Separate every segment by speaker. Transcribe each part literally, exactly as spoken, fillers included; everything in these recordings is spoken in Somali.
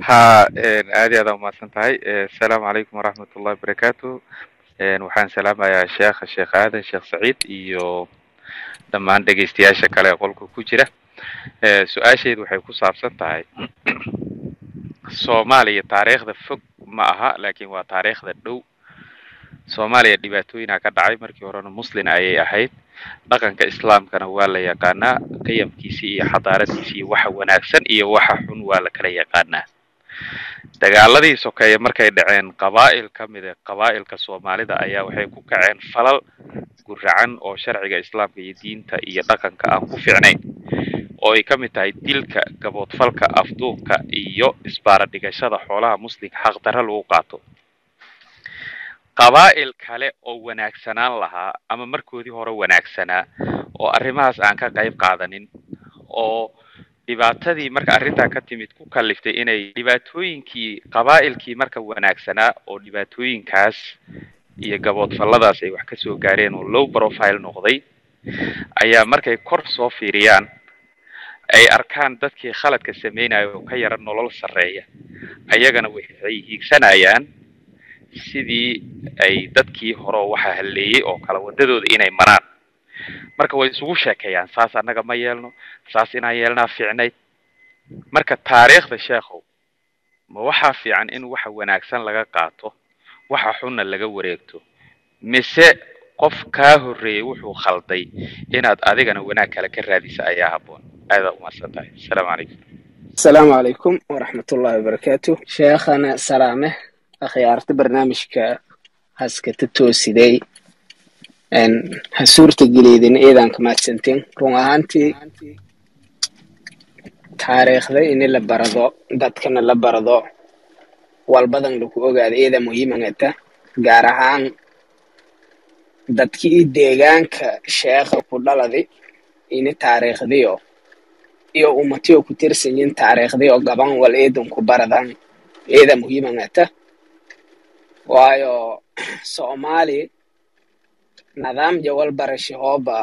Speaker 1: ها aadi aad umahadsan tahay asalaamu calaykum waraxmat ullahi wabarakaatu waxaan salaamayaa sheekha sheekh aadan sheekh saciid iyo dhammaan dhegaystayaasha kale ee qolka ku jira su-aashaydu waxay ku saabsan tahay soomaaliya taariikhda fog ma aha laakiin waa taariikhda dhow soomaaliya dhibaatooyinaa ka dhacay markii horena muslin ayay ahayd dhaqanka islaamkana waa la yaqaanaa qiyamkiisii iyo xadaaradiisii waxa wanaagsan iyo waxa xun waa la kala yaqaanaa dagaaladii sokeeye markay dhaceen qabaa'il ka mid ah qabaa'ilka soomaalida ayaa waxay ku kaceen falal guracan oo sharciga islaamka iyo diinta iyo dhaqanka aan ku fiicnayn oo ay ka mid tahay dilka gaboodfalka afduubka iyo isbaara dhigashada xoolaha muslimka xaqdarra lagu qaato qabaa'il kale oo wanaagsanaan lahaa ama markoodii hore wanaagsanaa oo arrimahaas aan ka qayb qaadanin oo dhibaatadii marka arrintaa ka timid ku kaliftay inay dhibaatooyinkii qabaa'ilkii marka wanaagsanaa oo dhibaatooyinkaas iyo gaboodfalladaas ay wax ka soo gaareen oo low profile noqday ayaa markay kor soo fiiriyaan ay arkaan dadkii khaladka sameynaya oo ka yara nolol sarreeya ayagana waxay hiigsanayaan sidii ay dadkii hore waxa halleeyay oo kala wadadooda inay maraan marka way isugu sheekeeyaan saas annaga ma yeelno saas inaan yeelnaa fiicnayd marka taariikhda sheekhow ma waxaa fiican in waxa wanaagsan laga qaato waxa xunna laga wareegto mise qof kaa horreeyay wuxuu khalday inaad adigana wanaag kale ka raadisa ayaa habboon aada umahadsan tahay asalaamu calaykum
Speaker 2: asalaamu calaykum waraxmatullahi wabarakaatu sheekhana salaame akhyaarta barnaamijka haskata toosiday ha suurtageliyadin eedaanka mahadsantiin run ahaantii taariikhda ini la barado dadkana la barado walbadan lagu ogaado eeda muhiimangata gaar ahaan dadkii deegaanka sheekha ku dhaladi ini taariikhdiyo iyo ummatiyo ku tirsanyin taariikhdiyo gaban wal eedan ku baradan eeda muhiimangata waayo soomaali nidaam jawal barashahooba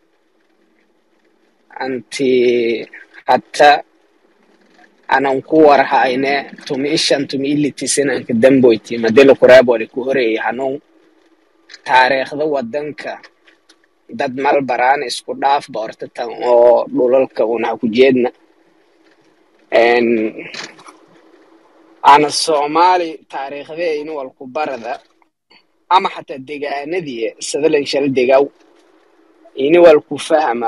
Speaker 2: anti hatta anan ku warhayne tumi ishan tumi ilitisinanka damboyti madelo kuraaboli ku horeeyay hanuun taariikhda wadanka dad mal baraan isku dhaaf boortatan oo dhulalka una ku jeedna en ana Soomaali taariikhda in wal ku barada ama xataa deegaanadii sadalan shal deegaw in wal ku fahma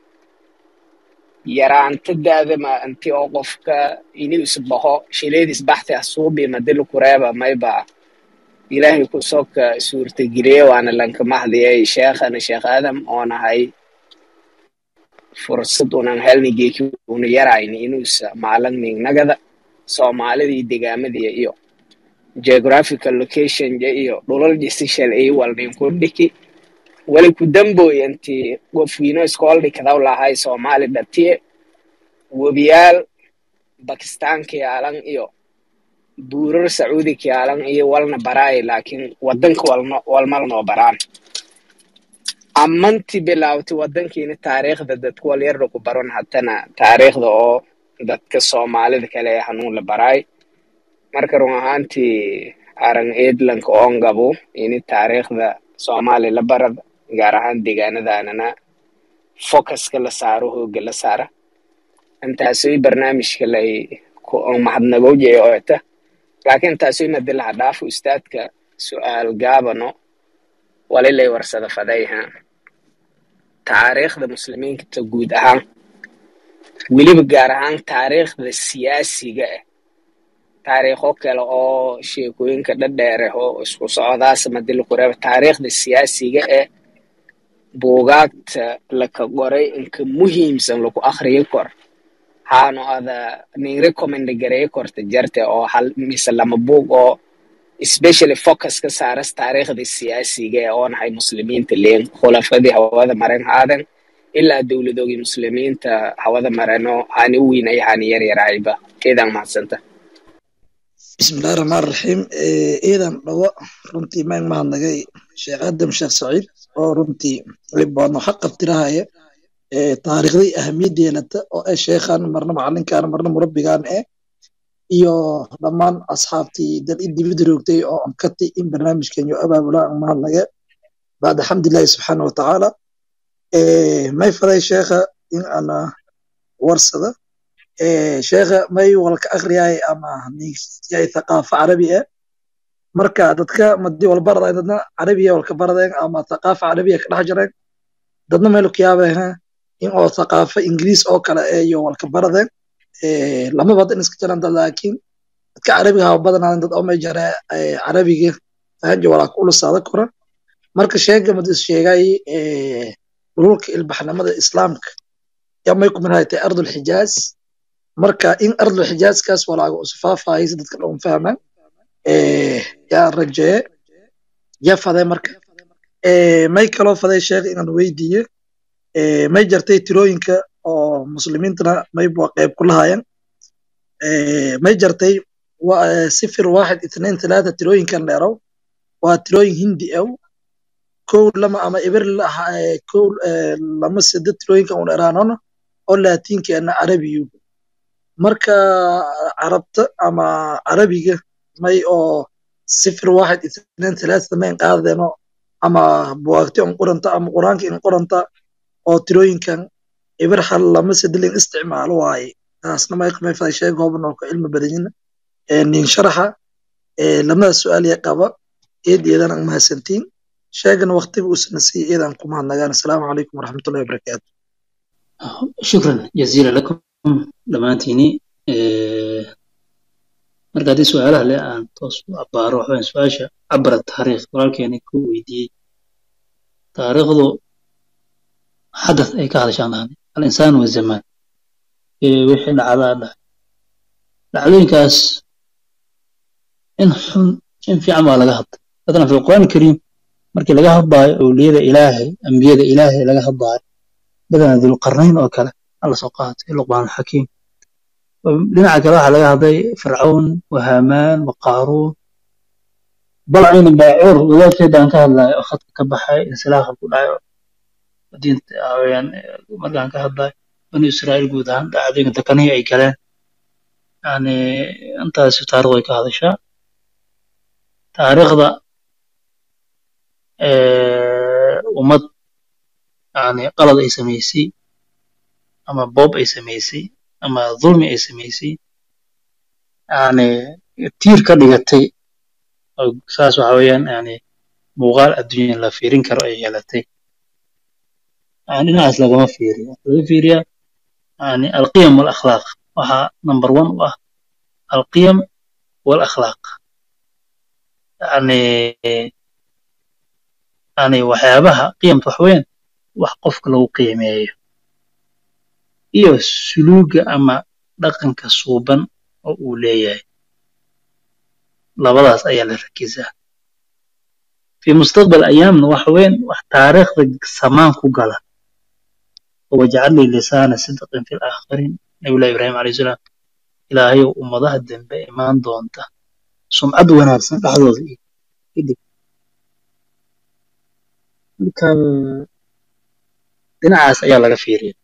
Speaker 2: yaraanta daadama anti oo qofka inuu isbaho shileedis baxti asuubi madal kureeba mayba ilaahay ku sooka suurta giriye waana lanka mahdiyay sheekhana sheekh Adam oo nahay fursad unan helnigii uu yarayni inuu maalan nagada Soomaalida deegaamadii iyo geographical location iyo dhulal decision ay walbeen ku dhiki wali ku damboyanti qofkiina iskool dhigada lahay Soomaali dadtiye wabiyaal Pakistan ka yaalan iyo buurar Saudi ka yaalan iyo walna baraay laakiin wadanka walna walmalno baraan amanti bilawti wadankiina taariikhda dadku wal yar ku baran hatana taariikhda oo dadka Soomaalida kale hanuun la baraay marka run ahaantii aran eedlanka oon gabo in taariikhda Soomaali la barad gaar ahaan deegaanadaana focuska la saaro hooga la saara intaasoo barnaamijka lay ku mahadnaqoojay oo ta laakiin taasoo madalaha dhaaf ustaadka su'aal gaabano walilay warsada fadayha taariikhda muslimiinta guud ahaan waliba gaar ahaan taariikhda siyaasiga ah taariikho kale oo sheekooyinka dhadheer oo isku socdaas madal qoraab taariikhda siyaasiga ah buugaagta la ka qoray inka muhiimsan lagu akhriyo kor haano ada nin recommend gareey korta jarta oo hal misalama buug oo especially focus ka saaras taariikhda siyaasiga ah oo nahay muslimiinta leen khulafadii hawada maran aadan ilaa dawladooda muslimiinta hawada marano aan u weynay aan yar yarayba eedan maadsanta
Speaker 3: bismillahir rahmanir rahiim eedan dhawo runtii ma mahadnagay sheekh Adam sheekh Saciid oo runtii libano xaq qabtirahay ee taariikhdii ahamiyadeena oo ay sheekhan marna macalinkan marna murabbigan ee iyo dhammaan asxaabtii dal dibadda joogtay oo aan ka ti in barnaamijkan iyo abaabulaan mahadnaga bacda alxamdulillahi subxaana watacaala may faday sheekha in ana warsada sheekha may walka akhriyay ama nigsiyay thaqaafa carabi ah marka dadka madii wal barada dadna carabiya walka baradeen ama thaqaafa carabiya ka dhex jireen dadna meel ku yaabay in oo thaqaafa ingiriis oo kale iyo walka baradeen lama badan iska jiraan dad laakiin dadka carabiga ha badanaan dad oo may jara carabiga fahanji wala ku ulasaada kora marka sheega madis sheegay dhulka ilbaxnimada islaamka yaa may ku maraaytay ardul xijaaz marka in ardul xijaaz kaas walaaga usfaafay dadka dhan fahmaan yaa rajee yaa faday marka may kaloo faday sheeg inaan weydiiyo may jartay tirooyinka oo muslimiintana may buu qayb ku lahaayeen may jartay صفر واحد اثنين ثلاثة تروين كان ليرو وتروين هندي أو كل لما أما إبر كل لما سدت تروين كان إيراننا أو لاتين كأن عربي مركا عربت أما عربي ما أو صفر واحد اثنين ثلاثة ثمانية قاعدين أما بوقت أم قرنتا أم قران كإن قرنتا أو تروين كان إبر حل لما سدلين استعمال واي أصلا ما يقوم في شيء قابلنا علم بدينا nin sharaxa lamada su'aal ee qaba eedeedan aan mahadsantiin sheegana waqtiga uu sanasii eedan ku mahadnagaan assalaamu calaykum waraxmatullahi wabarakaatu
Speaker 4: shukran jaziila lakum dhamaantiini marka hadii su'aalaha le aan toos u abaaro waxaan su'aasha cabara taariikh walaalkeeni ku weydiiyey taariikhdu xadath ay ka hadashaan al-insaan wa zaman wixii dhacdaa dhacdooyinkaas in xun in fiican baa laga hadlay dadna fi quraan kariim markii laga hadlaayo awliyada ilaahay ambiyada ilaahay laga hadlaayo badana dul qarnayn oo kale alla soo qaatay luqmaan xakiim dhinaca kale waxa laga hadlay fircawn wa haamaan wa qaaruun balcin baacur wadaadkeedaan ka hadlaayo oo khadka ka baxay insilaaxa ku dhaco diinta awayaan markaan ka hadlay bani israa'iil guud ahaan dhacdooyinka takanihi ay galeen يعني أنت ستعرض كهذا الشيء تاريخ ذا ومد يعني قلد أي سميسي أما بوب أي سميسي أما ظلم أي سميسي يعني كتير كدقتي أو ساس وحويا يعني مغال الدنيا لا فيرين كرأي يالتي يعني ناس لقما فيريا فيريا يعني القيم والأخلاق وها نمبر واحد وها القيم والأخلاق يعني يعني وحيابها قيم تحوين وحقفك لو قيمة إيو سلوك أما لقن كصوبا أو أولياء لبضاس أيال الركيزة في مستقبل أيام وحوين وتاريخ سمان كوغالا وجعل لي لسان صدق في الآخرين نبي الله إبراهيم عليه السلام إلهي ومضاه الدنب إيمان دونته سمعت ونارسن لحظة إيه كان دنعاس أيا لغا فيري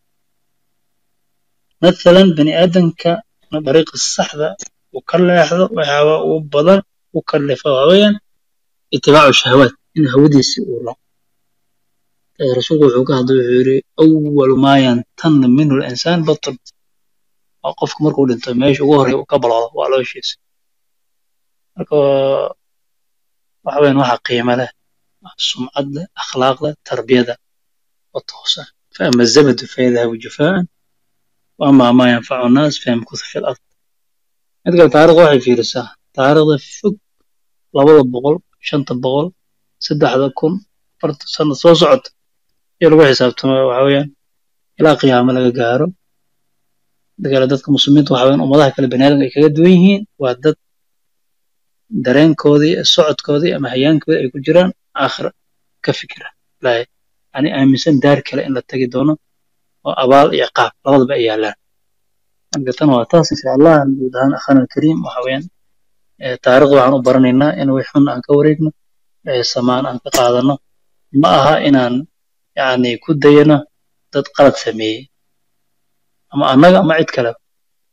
Speaker 4: مثلا بني آدم كطريق الصحبة وكل يحظى وحاوى وبضل وكلفه هويا اتباع الشهوات إن هودي سيئولا رسول وحوكا هدو أول ما ينتن منه الإنسان بطل qofku markuu dhinto meesha ugu horeeya uu ka baloodo waa looshiisa marka waxa weyn waxa qiimo leh sumcadda akhlaaqda tarbiyada oo toosan فأما الزبد فيذهب جفاء وأما ما ينفع الناس فيمكث في الأرض أذكر تعرض واحد في رسالة تعرض فوق لبض بقول شنطة بقول سدح هذا كم فرد سنة صوصعد يروح حسابته وحويا إلى قيام لقى قارب دقال dadka muslimiinta waxa weyn ummadaha kale banaadamka ay kaga duwan yihiin waa dad dareenkoodii socodkoodii ama hayaankooda ay ku jiraan aakhira ka fikira laa yani aaminsan daar kale in la tagi doono oo abaal iyo qaab labadaba ay yaalaan marka tan waa taas insha allah guud ahaan akhana kariim waxa weyn taariikhda waxaan u baranaynaa in wixii xun aan ka wareegno samaan aan ka qaadano ma aha inaan yani ku dayano dad qalad sameeyay ama annaga ama cid kale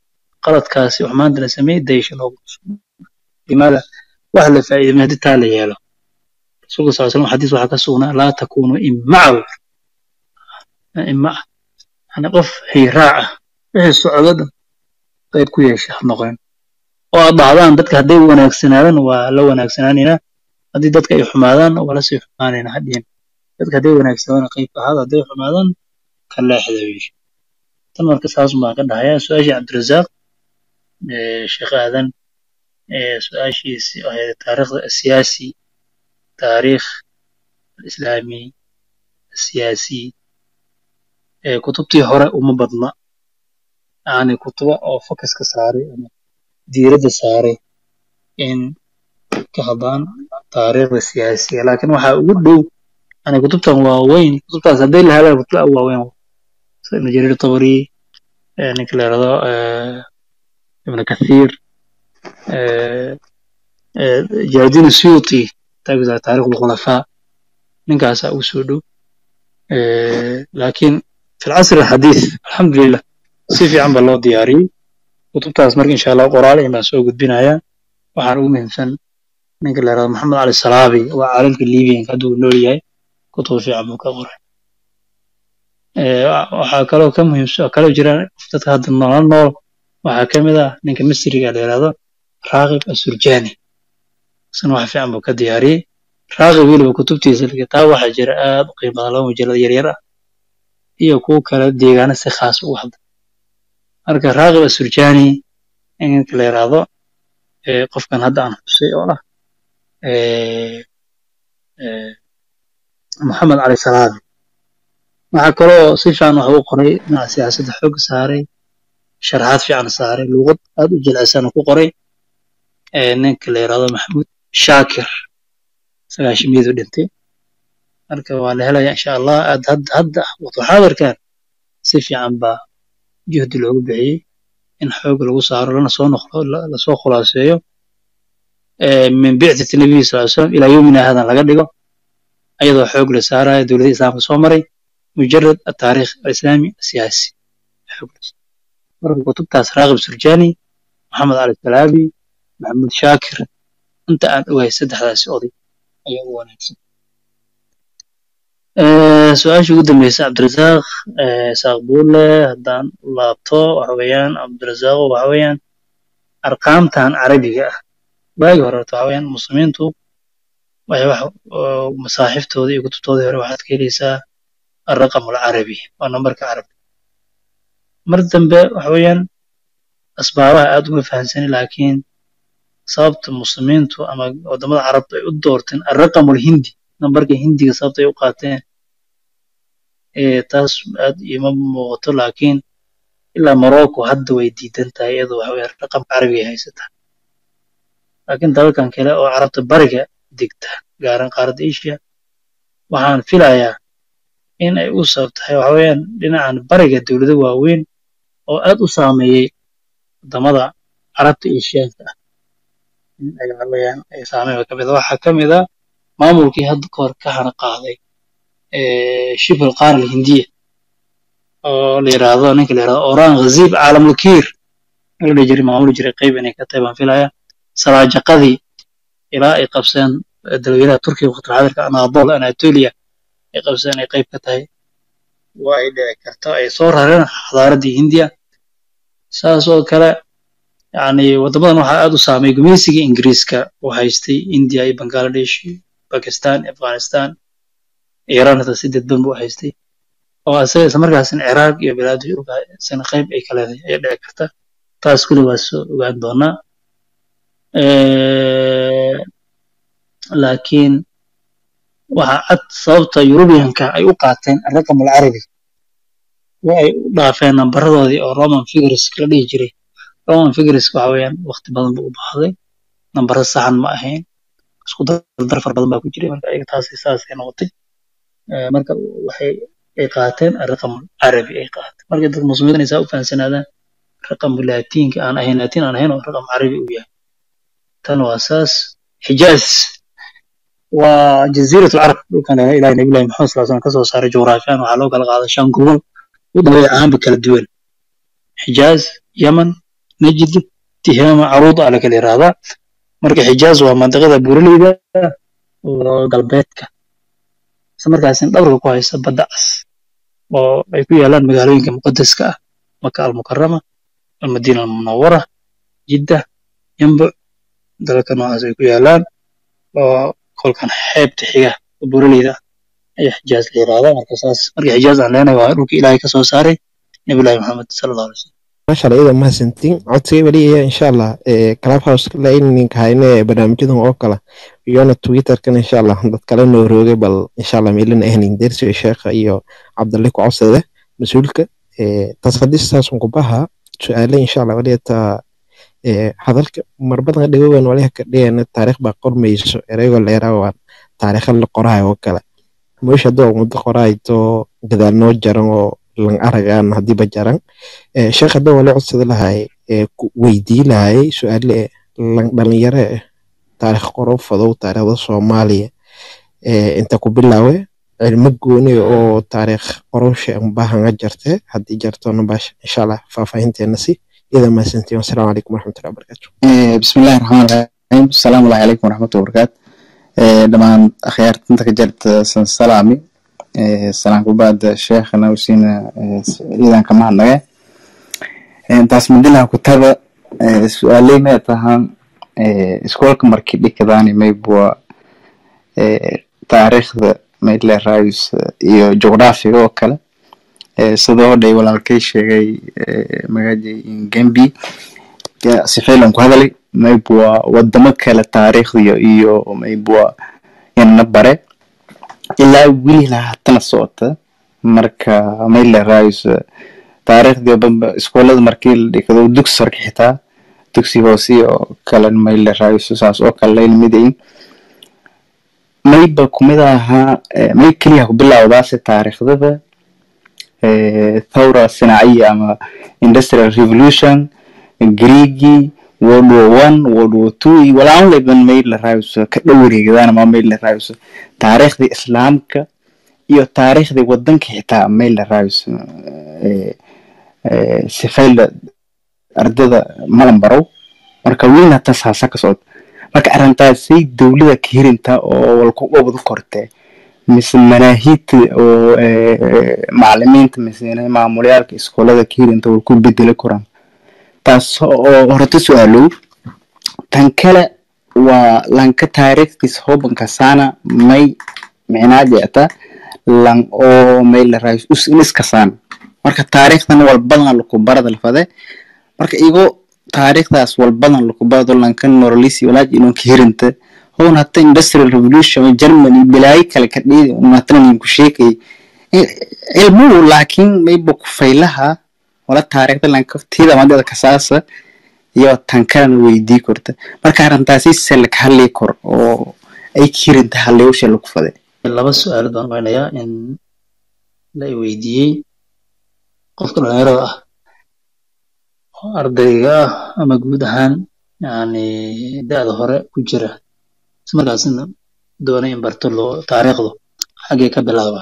Speaker 4: قلت كاسي وحمان دنا سمي ديش لو لماذا وهلا فائدة ما هدي تالي ياله رسول الله صلى الله عليه وسلم حديث وحكى سونا لا تكونوا إمعوا إمع أنا قف هي راعة إيه السعودة طيب كويس شيخ نقول وبعضان دتك هدي وناكسنان ولو وناكسناننا هدي دتك يحمادان ولا سي حمانين هدين دتك هدي وناكسنان قيب هذا هدي حمادان كلا حذويش تمر كساس ما قد هيا سؤال عبد الرزاق شيخ آذن سؤال شيء تاريخ السياسي تاريخ الإسلامي السياسي كتبتي هراء ومبضنا يعني كتبة أو فكس كساري ديرة ساري إن كهبان تاريخ السياسي لكن وحا أقول أنا كتبتها واوين كتبتها سديل هذا كتبتها واوين ابن جرير الطبري نكلا رضا ابن كثير جلالدين السيوطي تابع تاريخ الخلفاء نكاسا أوسودو لكن في العصر الحديث الحمد لله سيفي عم بالله دياري كتبتها اسمر إن شاء الله قرالي ما سوق بنايا وحان أمهم سن نكلا رضا محمد علي الصلابي وعالمك الليبيين كدو نورياي كتب في عمو كغر waxaa kaloo ka muhiimsan kaloo jira dadka hadda nolol nool waxaa ka mid ah ninka misriga la yiraahdo raaqib asurjani isna wax fiican buu ka diyaariyay raaqib weliba kutubtiisa kitaab waxaa jira aad u qiimo badan mujallad yar yar ah iyo kuwo kale deegaano si khaas u wada marka raaqib asurjani ninka la yiraahdo qofkan hadda aan xusay oo ah محمد علي صلابي waxaa kaloo si fiican wax u qoray dhinaca siyaasadda xoog saaray sharaxaad fiican saaray luqad aad u jilicsan ku qoray ninka la yiraahdo maxamuud shaakir sagaashimiyadu dhintay marka waa la helayaa insha allah aad hadda hadda waqti xaadirkan si fiican baa juhdi loogu bixiyey in xoog lagu saaro lana soo noqdo la soo khulaaseeyo min bicdati nabiga sallallahu alayhi wasallam ilaa yawmina hadan laga dhigo ayadoo xoog la saarayo dowladda islaamka soo maray مجرد التاريخ الإسلامي السياسي مرة كتب تاس راغب سرجاني محمد علي السلابي محمد شاكر أنت أن وهي سد هذا السعودي أيوة هو نفسه أه سؤال شو قدام ليس عبد الرزاق أه ساقبولة هدان لابطو وحويان عبد الرزاق وحويان أرقام تان عربية باقي ورطو حويان مسلمين تو وهي واحد مصاحف تودي وكتب تودي واحد كيليسا الرقم العربي أو نمبر كعربي مرة وحويا أسبابها أدوم فهنسني لكن صابت المسلمين تو أما قدام العرب يدورتين الرقم الهندي نمبر كهندي صابت يوقاتين إيه تاس أد يمم موت لكن إلا مراكو حد ويديدن تايد وحويا الرقم عربي هاي ستة لكن ده كان كلا أو عربت برجة ديكتا قارن قارد إيشيا وحان فيلايا in ay u sabtahay waxa weeyaan dhinacan bariga dawladda waaweyn oo aad u saameeyay wadamada carabta iyo shiinka in ay weeyaan ay saameeyay kamid waxa kamid ah maamulkii hadda koor ka hana qaaday ee shibul qaar hindiya oo la yiraahdo ninka la yiraahdo Orhan Ghazib caalamul kiir la jiray maamul jiray qayb inay ka taybaan filaya salaajaqadii ilaa ay qabseen dalweynaha Turkiga waqti xaadirka Anadol Anatolia ay qabseen ay qayb ka tahay waa ay dhici karto ay soo rareen xadaaradii Hindiya saas oo kale yani wadamadan waxa aad u saameeyay gumeysiga Ingiriiska oo haystay India iyo Bangladesh Pakistan Afghanistan Iran hada sided ban buu haystay oo asaga markaasna Iraq iyo bilaad Yurub sana qayb ay kala ay dhici karta taas kulli waa soo ogaan doonaa ee laakiin waxa cad sababta Europeanka ay u qaateen raqam al-Arabi way u dhaafeen nambaradooda oo Roman figures kala dhigi jiray Roman figures waxa weeyaan waqti badan buu u baahday nambar saxan ma ahayn isku dar far badan baa ku jiray marka ay taas isaas ay noqotay marka waxay ay qaateen raqam al-Arabi ay qaateen marka dadka muslimiinta ay u fahansanaadaan raqam laatiinka aan ahayn laatiin aan ahayn oo raqam Arabi u yahay tan waa asaas Hijaz وجزيرة العرب كان إلى نبي الله محمد صلى الله عليه وسلم كسر صار جغرافيا وعلوق الغاضة شان قبول ودوي عام بكل الدول حجاز يمن نجد تهامة عروض على كل هذا مركز حجاز ومنطقة بورليدا وقلبيتك سمركاسين دورك كويس بدأس ويكون يلان مقالين كمقدس كا مكة المكرمة المدينة المنورة جدة ينبع ذلك نوع يكون يلان وكل كان حيب تحية بورليدا أي حجاز ليرادة مركز مركز حجاز علينا وروك إلهي كسو ساري نبي الله محمد صلى الله عليه وسلم
Speaker 5: ما شاء الله إذا ما سنتين عدسي ولي إن شاء الله كلاب هاوس لأن كهينة برنامجهم أوكلا يوم تويتر كان إن شاء الله نتكلم نوروجي بل إن شاء الله ميلنا إحنا ندرس الشيخ أيو عبد الله كعصده مسؤولك تصدق ساس مقبها سؤالي إن شاء الله ولي تا هذاك مربطنا دهوان وليه كده إن التاريخ بقول ميس رجل إيران تاريخ القراءة وكلا مش هدو مد قراءة تو كذا نوجرن lang aragaan hadii ba jaran ee sheekh hadda wali codsid lahay ee weydii lahay su'aal lang dhalinyaro taariikh qoro fadow taariikhda Soomaaliya ee inta ku bilaawe cilmi gooni oo taariikh qoroshe aan baahan jirtay hadii jartoona baash insha Allah faafahinteena si ida ma santiin assalamu alaykum warahmatullahi wabarakatuh
Speaker 6: ee bismillaahir rahmaanir rahiim assalamu alaykum warahmatullahi wabarakatuh ee dhamaan akhyaarta inta ka jirta san salaami السلام بعد شيخنا وسينا إذا كمان نجى تاس مدينة كتابة سؤالي ما تهم سكول كمركبي كذاني ما يبوا تاريخ ما يدل رئيس جغرافي وكلا صدور ده ولا الكيش جاي مجدي جنبي سفيلهم كهذا لي ما يبوا ودمك للتاريخ يو يو ما يبوا ينبره ilaa wili la hatana soota marka meel la raayso taariikhda bamba iskoolada markii la dhigado dugsi sare xitaa dugsi hoose oo kala meel la raayso saas oo kala ilmideyn mayba kumida aha may kaliya ku bilowdaas taariikhdada ee thawra sanaiya ama industrial revolution greegi world war one world war two wala aan leeban meel la raayso ka dhawrigeedana ma meel la raayso taariikhda islaamka iyo taariikhda wadanka xitaa meel la raayso ee ee sifayl ardada malan barow marka wiina tasaasa ka soo marka arintaasi dawladda ka hirinta oo walku wada kortay mis manahid oo macallimiinta misna maamulayaalka iskoolada ka hirinta walku bedeli karaan taas oo horta su'aalo tan kale waa lanka taariikhdiisa hobanka sana may micnaheeda lan oo meel la raayso us iska san marka taariikhdan wal badan lagu barada lafade marka igo taariikhdaas wal badan lagu barado lanka moralisi walaaj inuu ka hirinta hoon hatta industrial revolution Germany bilaay kala ka dhigay umatan ku sheekay ilmu laakiin may buu ku faylaha wala taariikhda lanka tiida madada ka saasa iyo tan kale weydii korta marka arintaasi selk halay kor oo ay kirinta halay oo shil ku faday
Speaker 4: laba su'aal baan weynayaa in la weydiiyay qofka dhalinyarada ah oo ardayga ama guud ahaan yani da'da hore ku jira markaasna doonay in barto loo taariikhdu xagee ka bilaaba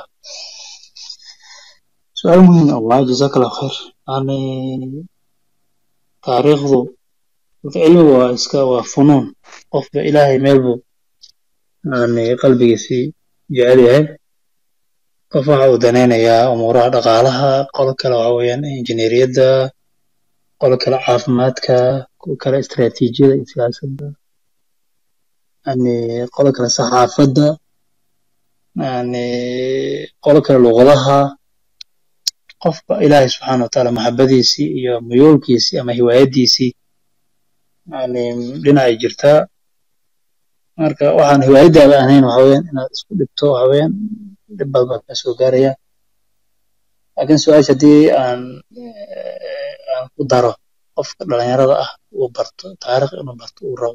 Speaker 4: su'aal muhiim ah wallahi jazakallahu khair yani taariikhdu العلم واسكا وفنون قف إلهي ميلبو يعني قلبي سي جعليه قف عودنين يا أمورها دقالها قولك العوين إنجنيرية قولك العافماتك قولك الاستراتيجية سياسة يعني قولك الصحافة يعني قولك اللغة قف إلهي سبحانه وتعالى محبتي سي يا ميولكي سي أما هوايتي سي يعني لنا جرتا marka waxaan hiwaayadaada ahayn waxa weeyaan inaad isku dhibto waxa weeyaan dib badan ka soo gaaraya laakiin su'aasha hadii aan aan ku daro qofka dhalinyarada ah uu barto taariikh inuu barto uu rabo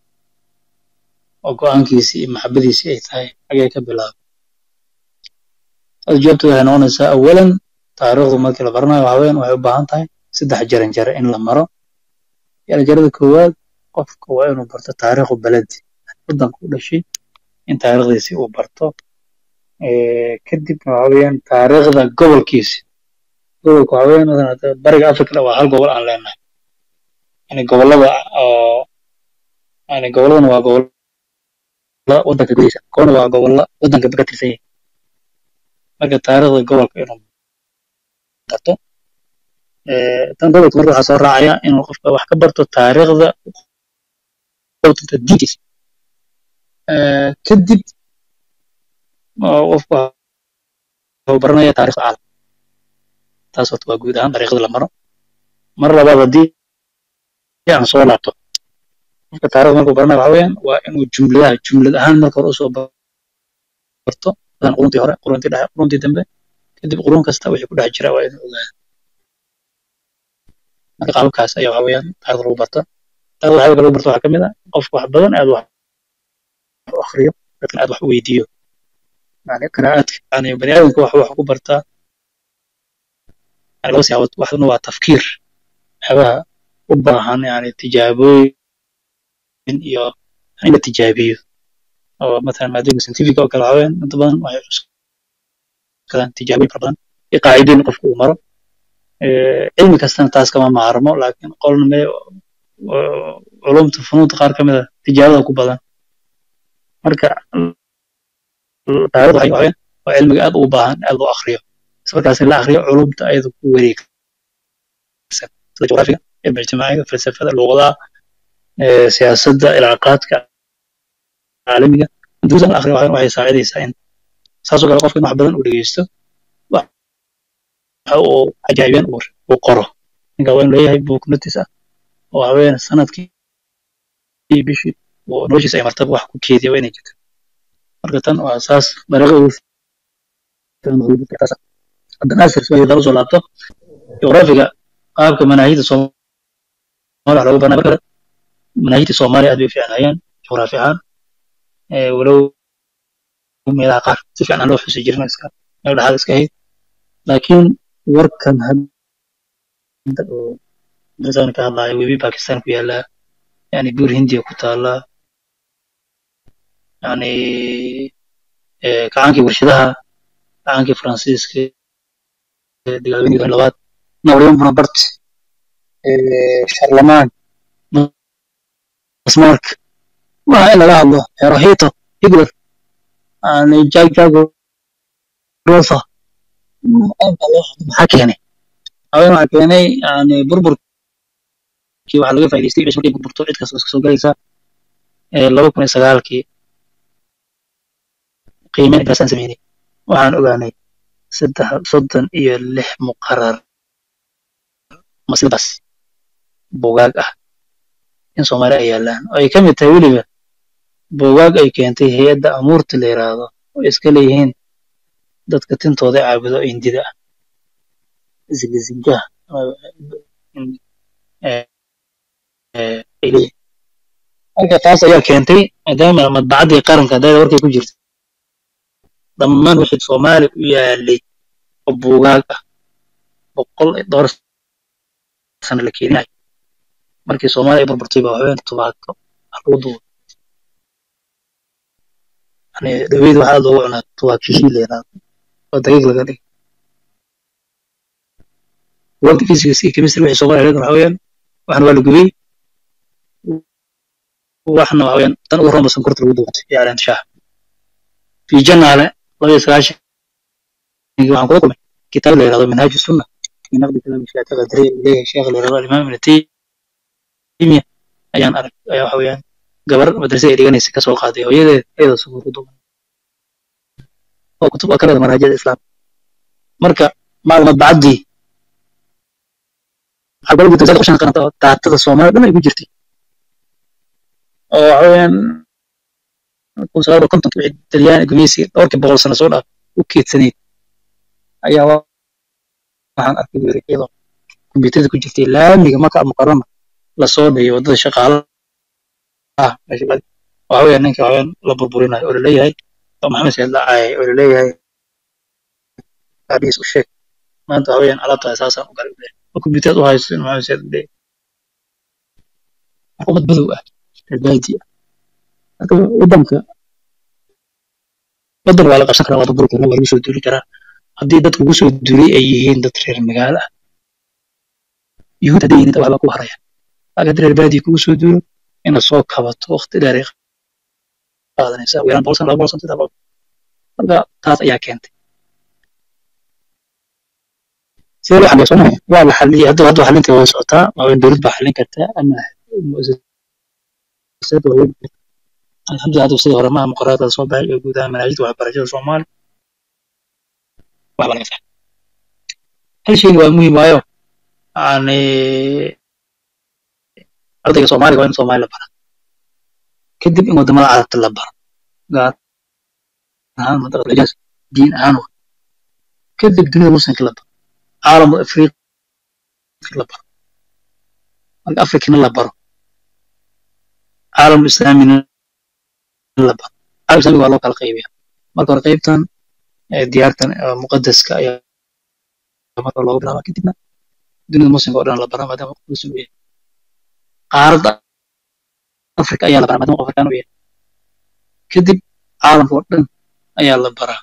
Speaker 4: oo go'aankiisa iyo maxabadiisa ay tahay xagee ka bilaabo jawaabtu waxay noqonaysaa awalan taariikhdu markii la baranayo waxa weeyaan waxay u baahan tahay saddex jaran jar in la maro يعني جرد كواد قف كواد وبرت تاريخ بلد بدن كل شيء إن تاريخ ذي وبرته إيه كدب معاوين تاريخ ذا قبل كيس قبل كوين مثلا برجع أفكر لو هل قبل عن لنا يعني gobolada oo يعني goboladana waa gobollo wadanka gudihiisa koona waa gobollo wadanka ka tirsan yahay marka taariikhda gobolka inuu barto tan gobolka marka waxaa soo raacaya inuu qofka wax ka barto taariikhda gobolka diintiisa kadib qofka wuxuu baranaya taariikhda caalamka taas waa guud ahaan taariikhda la maro mar labaad haddii aan soo laabto marka taariikhda markuu baranayo waxa weeyaan waa inuu jumladaha jumlad ahaan marka hore usoo barto badan quruntii hore quruntii dhexe quruntii dambe kadib qurun kasta wixii ku dhex jira waa inuu ogaado marka qaabkaas ayaa waxa weeyaan taariikhda lagu barto taariikhda waxaa lagu barto waxaa ka mid ah qofku wax badan aad wax u akhriyo dadkan aad wax u weydiiyo يعني قراءات يعني بني آدم كوا حوا حكوا برتا يعني بس يعود واحد نوع تفكير حوا وباهن يعني تجابي من يا يعني تجابي أو مثلا ما أدري سنتيفيك أو كلاوين طبعا ما يعرف كلام تجابي طبعا قاعدين قفوا مرة علم كستان تاس كمان معرمه لكن قولنا ما علوم الفنون تقار كمان تجابي كوبلا مركا taariikhdu waxay waxay waa cilmiga aad u baahan aad loo akhriyo ismarkaas la akhriyo culumta ayadu ku wareegsan sida juqraafiga cilmiga ijtimaaciga falsafada luqadaha siyaasadda ilaaqaadka caalamiga duruusan la akhriyo waxay saacidaysaa in saasoo kale qofka wax badan uu dhegeysto waxa uu cajaa'ibeen uu qoro ninka waa inuu leeyahay buug notice ah oo haween sanadkii bishii oo noloshiisa ay martaba wax ku keediya waa inay jirto marka tan waa asaas dariiqo ugu fiican haddana asir soo daro soo laabto juqraafiga qaabka manaahijda Soomaaliya lagu baranayo kara manaahijda Soomaaliya aad bay fiicnayaan juqraafi ahaan ee walow meelaha qaar si fiican loo xusi jirin iska meel dhaxal iska hay laakiin warkan hadda oo dadaan ka hadlayo webi Pakistan ku yaala yani buur Hindiya ku taala يعني كعانكي ورشدها كعانكي فرانسيسكي دقالويني غلوات نوريون بنابرت شارلمان اسمارك ما إلا لا الله رهيطة يقدر يعني جاك جاك روثة حكي يعني أولا حكي يعني يعني بربر كي واحد لقى فايديستي بس مكي بربرتو عيد كسو كسو قايسا لو كوني سغالكي qiime intaasaan sameynay waxaan ogaanay saddex soddon iyo lix muqarar masidaas buugaag ah in Soomaaliya ay yaalaan oo ay ka mid tahay weliba buugaag ay keentay hay'adda amuurta la yiraahdo oo iska leeyihiin dadka tintooda caabudo Hindida ah zigzigga ee marka taas ayaa keentay maadaama madbacadii qaranka dayda warkay ku jirto dhammaan wixii Soomaali u yaalay oo buugaag ah boqol door sano la keenay markii Soomaali ay burburtay baa waxaan tubaako alwadu ani dhaweyd waxa loo cunaa tubaako shiileena oo daqiiq laga dhig waqti physics iyo chemistry wixii Soomaali laga waxaan waxaan waa la gubay waxna waxaan tan u roomsan korta lagu duubtay yaalan shaah في جنة الله يسعدك وعن قولكم كتاب اللي يرضى منهاج السنة في نقد كلام الشيخ الغدري إليه الشيخ اللي يرضى الإمام ابن تيمية أيان أرك أيها حويان قبر مدرسة إيرانية كسوق قاضي ويدا أيضا سوق قدوم وكتب أكرر منهج الإسلام مركا معلومات بعدي أقول لك تزاد عشان قناة تعتذر الصومال لما يكون جرتي أو حويان وصار كنت بعد تليان إنجليزي أركب بقول سنة سوداء وكيت سنين أيها waxaan arkay iyadoo computer ku jirtay laamiga marka muqarrama la soo dhayo wadada shaqaalaha ah meesha waxa weeyaan ninka waxaan la burburinayo oo leeyahay oo maxamed saad laacay oo leeyahay abis u sheeg maanta waxa weeyaan alaabta asaasan u galay oo computer u haysto maxamed saad leeyahay xukuumad badow ah dalbayti marka wadanka wadan wala qabsan kara wada burburka lagu soo duuli karaa haddii dadku ugu soo duulay ay yihiin dad reer magaalo ah yuhuud haddii inta waxba ku haraya أقدر البادي كوسو دول إن الصوت كبت وقت داري هذا نساء ويران بولسن لا بولسن تدابل هذا تاس أيا كانت سيلو حل يسونه والله حل هدو هدو حل أنت وسعتها ما بين دولت بحلين كرتا أما مؤسسات وهو الحمد لله هذا سيد هرماء مقررات الصوبة يوجودها مناجد وحبرجة الصومال وحبا نفسه هل شيء هو مهم وايو يعني أرضي الصومالي وين الصومالي لبرا كدب إنه دماء على اللبرا قال نعم منطقة الإجاز دين عنه كدب دنيا مسلم كلبرا عالم أفريقيا كلبرا الأفريقي نلبرا عالم الإسلامي نلبرا عالم الإسلامي والله قال قيبيا مرة قيبتان ديارتان مقدس كأي مرة الله بلا ما كدبنا دنيا مسلم قرنا لبرا ما دام مسلم عارض أفريقيا أيها لبرا ما دام أفريقيا نوية كدب عالم فوردن أيها لبرا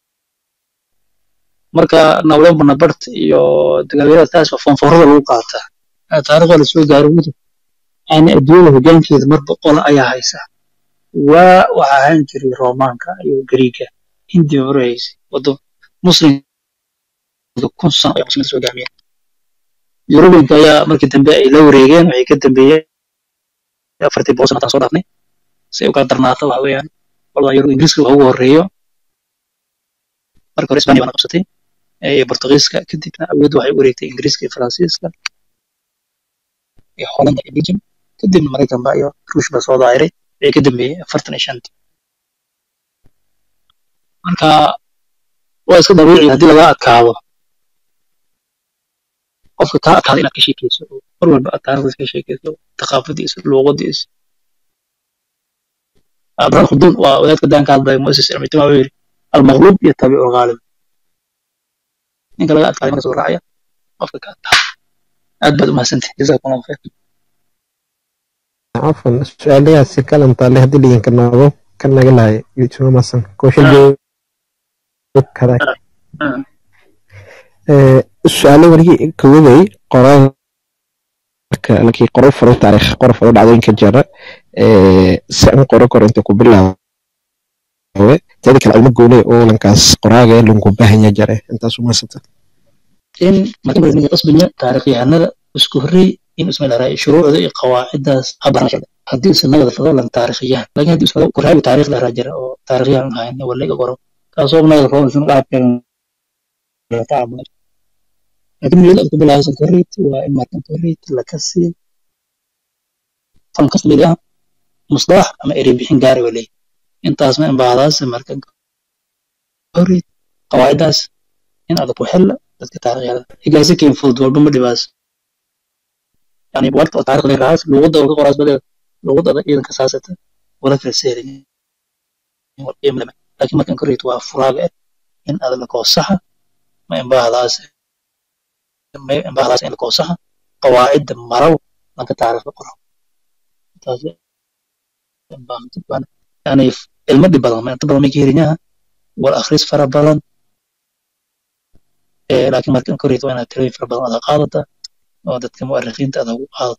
Speaker 4: marka nawleyn banabart iyo dagaalada taas oo foonforada lagu qaata taariikhda la soo gaaray mid aan adduunka hoggaankeeda mar boqol ayaa haysa waa waxa ahaan jiray Roomaanka iyo Greega Hindiya horeys wado muslimka kun sano ay muslimka soo gaareen Yurubiga ayaa markii dambe ay la wareegeen waxay ka dambeeyeen afartii boqol sano soo dhaafnay si uu ka darnaato waxa weeyaan walba Yurub Ingiriiska ugu horeeyo marka hore Isbaaniya baan qabsatay ee Portugiiska kadibna awood waxay u wareegtay Ingiriiska iyo Faransiiska iyo Holland iyo Belgium kadibna Mareykan baa iyo Ruush baa soo daayiray ee ka dambeeyay afartan iyo shan marka waa iska dabiici haddii laga adkaado qofka ka adkaado inaad ka sheekayso mar walba aad taariikhda ka sheekayso thaqaafadiisa luqadiisa أبرار خدون وذلك دان كان ضي مؤسس المجتمع المغلوب يتبع الغالب إنك لا أتكلم عن الرعاية قفك أدبد ما سنتي جزاكم الله خير
Speaker 5: عفوا سؤالي هسيكال انت اللي هدي لي يمكن نوضو كان نقلها يوتيوب مثلا كوشل جو كذا سؤالي ورقي كوبي قرار لكي قرار فرو تاريخ قرار فرو دعوين كجرة سأم قرار قرار انت كوبلا تذيك العلم قولي او لنكاس قرار لنكو باهن يجري انت سو ما سبت
Speaker 4: إن ما كان بإذن قصبنا تاريخي عننا اسكهري إن اسمه لرأي شروع ذي قواعد أبرنا شد هدي سنة الفضل تاريخيا لكن هدي اسمه قرآن تاريخ لراجر أو تاريخيا هاي ولا يقرأ كأصوبنا الفضل سنة قاعد كان تعب لكن يلا أكتب لها سكريت وإما كنتوريت لكسي فنقص بلها مصلاح أما إريب بحين قاري ولي انت اسمه بعضها سمركن كوريت قواعداس إن هذا بحل dadka taariikhda higaasi keen fudud walba ma dhibaas yani warta taariikhda raas luqada uga qoraas badan luqada ciidanka saasata wala falseerin wala laakiin markan koreeyto waa furaaga in aad la koosaha ma in baahdaas ma in baahdaas in la koosaha qawaacid maraw lanka taariikhda qoro taas baahdo baan yani ilmo dhib badan ma inta badan ma geerinyaha wal akhris fara badan لكن مركز كوريت وأنا تري في بعض القاعدة ودت كمؤرخين تأذوا قاعدة